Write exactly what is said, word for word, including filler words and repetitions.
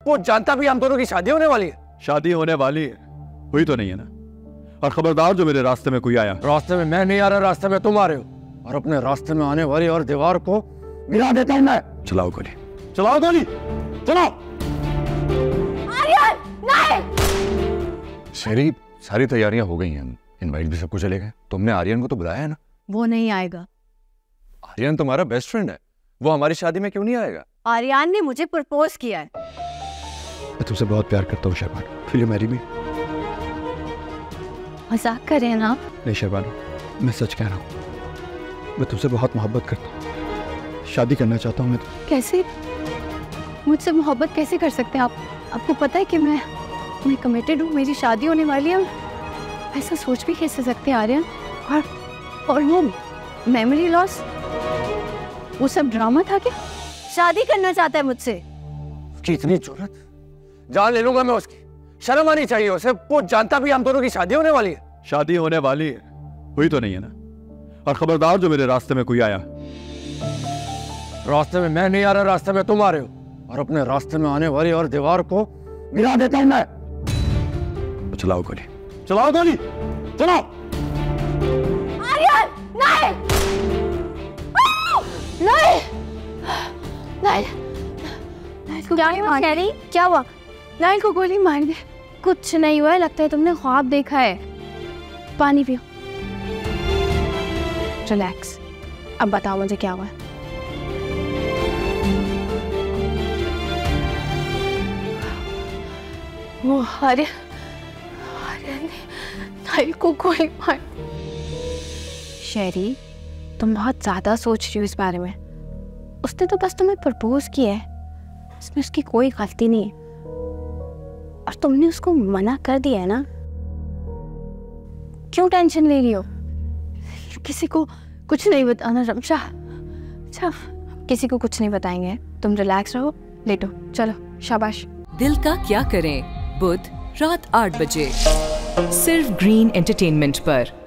वो जानता भी हम दोनों की शादी होने वाली है। शादी होने वाली है, हुई तो नहीं है ना। और खबरदार जो मेरे रास्ते में कोई आया। रास्ते में मैं नहीं आ रहा, रास्ते में तुम आ रहे हो और अपने रास्ते में आने वाली और दीवार को गिरा देता हूं मैं। चलाओ गोली, चलाओ गोली, चलाओ। आर्यन नहीं। शेरी, सारी तैयारियां हो गई हैं, इनवाइट भी सबको चले गए। तुमने आर्यन को तो बुलाया है ना? वो नहीं आएगा। आर्यन तुम्हारा बेस्ट फ्रेंड है, वो हमारी शादी में क्यों नहीं आएगा? आर्यन ने मुझे प्रपोज किया है। मैं तुमसे बहुत प्यार करता हूँ Shahban, will you marry me? मजाक कर रहे हैं ना? नहीं शहबान, मैं सच कह रहा हूँ। मैं तुमसे बहुत मोहब्बत करता हूँ, शादी करना चाहता हूँ मैं। कैसे? मुझसे मोहब्बत कैसे कर सकते हैं आप? आपको पता है कि मैं मैं कमिटेड हूँ, मेरी शादी होने वाली है। ऐसा सोच भी कैसे सकते हैं आर्यन? और और वो मेमोरी लॉस, वो सब ड्रामा था क्या? शादी करना चाहता है मुझसे। उसकी इतनी जरूरत, जान ले लूंगा मैं उसकी। शर्म आनी चाहिए उसे, वो जानता भी हम दोनों की शादी होने वाली है। शादी होने वाली है, हुई तो नहीं है ना। और खबरदार जो मेरे रास्ते में कोई आया। रास्ते में मैं नहीं आ रहा, रास्ते में तुम आ रहे हो और अपने रास्ते में आने वाली और दीवार को गिरा देता हूं मैं। तो चलाओ गोली, चलाओ गोली, चलाओ। आर्यन नहीं, नहीं, नहीं, क्या हुआ कैरी? क्या हुआ? नाइल को गोली मार दे। कुछ नहीं हुआ है, लगता है तुमने ख्वाब देखा है। पानी पियो, रिलैक्स। अब बताओ मुझे क्या हुआ? वो आर्यन, आर्यन ने नाइल को गोली मार। शेरी, तुम बहुत ज्यादा सोच रही हो इस बारे में। उसने तो बस तुम्हें प्रपोज किया है, इसमें उसकी कोई गलती नहीं है। और तुमने उसको मना कर दिया है ना? क्यों टेंशन ले रही हो? किसी को कुछ नहीं बताना रमशा। अच्छा, किसी को कुछ नहीं बताएंगे। तुम रिलैक्स रहो, लेटो। चलो, शाबाश। दिल का क्या करें, बुध रात आठ बजे सिर्फ ग्रीन एंटरटेनमेंट पर।